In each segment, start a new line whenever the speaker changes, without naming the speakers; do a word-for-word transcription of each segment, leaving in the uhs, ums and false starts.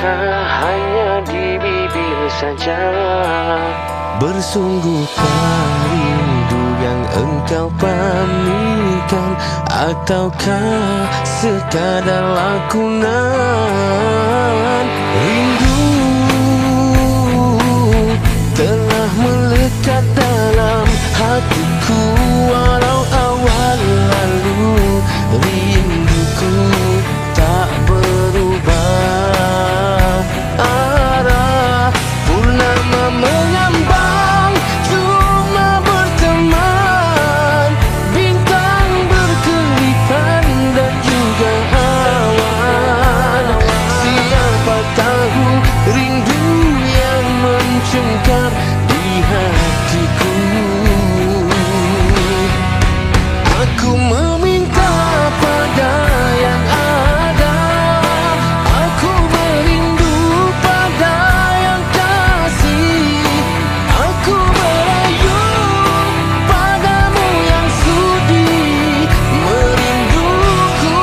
ataukah hanya di bibir saja?
Bersungguhkah rindu yang engkau pamirkan, ataukah sekadar lakonan? Rindu telah melekat dalam hatiku, walau awal lalu rinduku tak berubah arah. Purnama mengambang cuma berteman, bintang berkelipan dan juga awan. Siapa tahu rindu yang mencengkam di hatiku. Aku meminta pada yang ada, aku merindu pada yang kasih, aku merayu padamu yang sudi merinduku.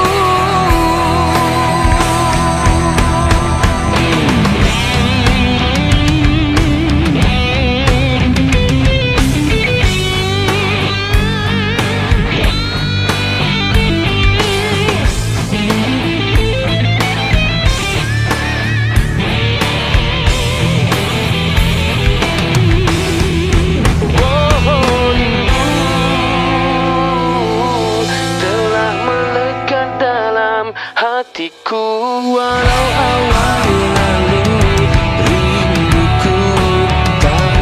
Hatiku walau awal lalu rinduku tak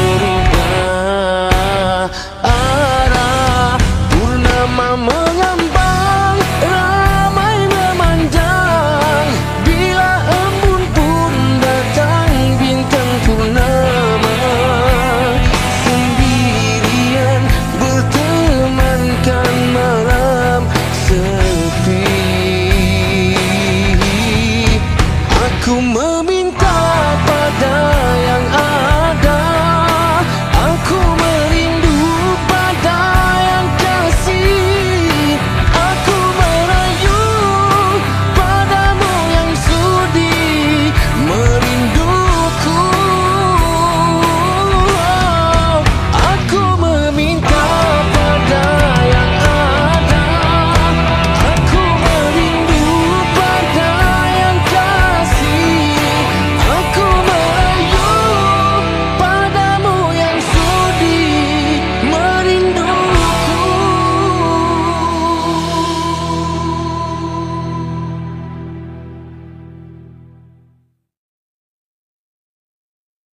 berubah arah. Purnama mengambang ramai memanjang, bila embun pun datang bintang purnama, sendirian bertemankan malam sepi. Aku meminta